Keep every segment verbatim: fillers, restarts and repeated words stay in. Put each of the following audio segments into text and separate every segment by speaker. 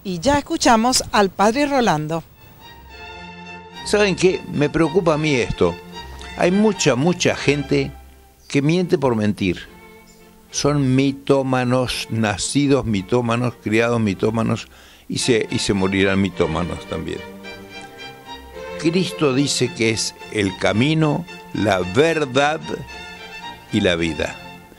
Speaker 1: Y ya escuchamos al padre Rolando.
Speaker 2: ¿Saben qué? Me preocupa a mí esto. Hay mucha, mucha gente que miente por mentir. Son mitómanos, nacidos mitómanos, criados mitómanos, y se, y se morirán mitómanos también. Cristo dice que es el camino, la verdad y la vida.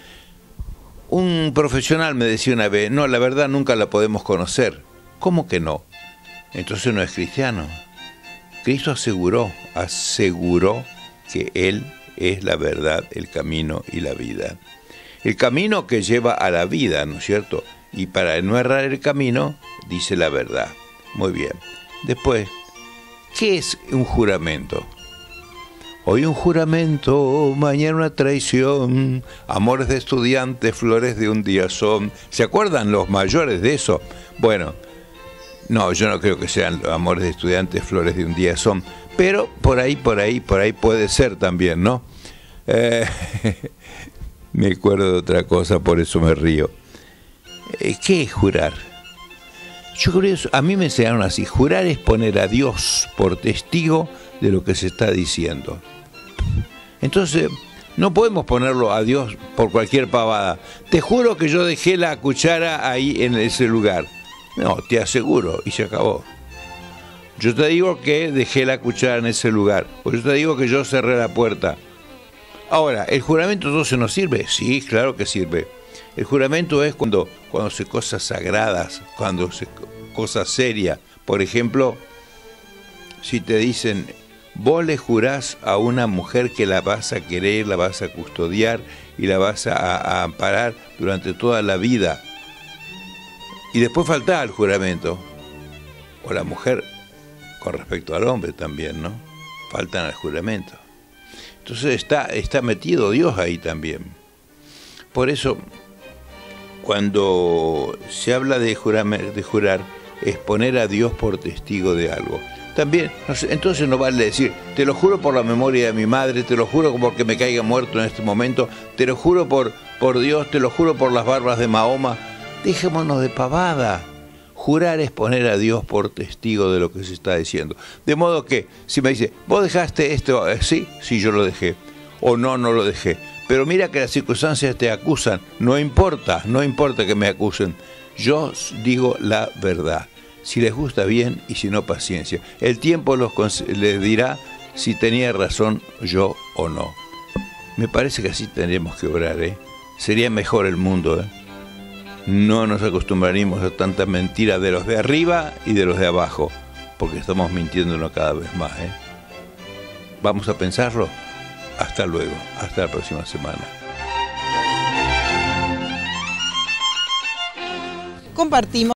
Speaker 2: Un profesional me decía una vez, no, la verdad nunca la podemos conocer. ¿Cómo que no? Entonces no es cristiano. Cristo aseguró, aseguró que Él es la verdad, el camino y la vida. El camino que lleva a la vida, ¿no es cierto? Y para no errar el camino, dice la verdad. Muy bien. Después, ¿qué es un juramento? Hoy un juramento, mañana una traición, amores de estudiantes, flores de un día son. ¿Se acuerdan los mayores de eso? Bueno, no, yo no creo que sean amores de estudiantes, flores de un día son, pero por ahí, por ahí, por ahí puede ser también, ¿no? Eh, me acuerdo de otra cosa, por eso me río. Eh, ¿Qué es jurar? Yo creo que a mí me enseñaron así, jurar es poner a Dios por testigo de lo que se está diciendo. Entonces, no podemos ponerlo a Dios por cualquier pavada. Te juro que yo dejé la cuchara ahí en ese lugar. No, te aseguro, y se acabó. Yo te digo que dejé la cuchara en ese lugar, o yo te digo que yo cerré la puerta. Ahora, ¿el juramento entonces no sirve? Sí, claro que sirve. El juramento es cuando, cuando se cosas sagradas, cuando se cosas serias. Por ejemplo, si te dicen, vos le jurás a una mujer que la vas a querer, la vas a custodiar y la vas a, a amparar durante toda la vida. Y después falta el juramento. O la mujer, con respecto al hombre también, ¿no? Faltan al juramento. Entonces está, está metido Dios ahí también. Por eso, cuando se habla de, jurar, de jurar, es poner a Dios por testigo de algo. También, entonces no vale decir, te lo juro por la memoria de mi madre, te lo juro porque me caiga muerto en este momento, te lo juro por, por Dios, te lo juro por las barbas de Mahoma. Dejémonos de pavada. Jurar es poner a Dios por testigo de lo que se está diciendo. De modo que, si me dice, ¿vos dejaste esto? Sí, sí, yo lo dejé. O no, no lo dejé. Pero mira que las circunstancias te acusan. No importa, no importa que me acusen. Yo digo la verdad. Si les gusta bien y si no, paciencia. El tiempo los les dirá si tenía razón yo o no. Me parece que así tendríamos que obrar, ¿eh? Sería mejor el mundo, ¿eh? No nos acostumbraremos a tanta mentira de los de arriba y de los de abajo, porque estamos mintiéndonos cada vez más, ¿eh? Vamos a pensarlo. Hasta luego, hasta la próxima semana.
Speaker 1: Compartimos.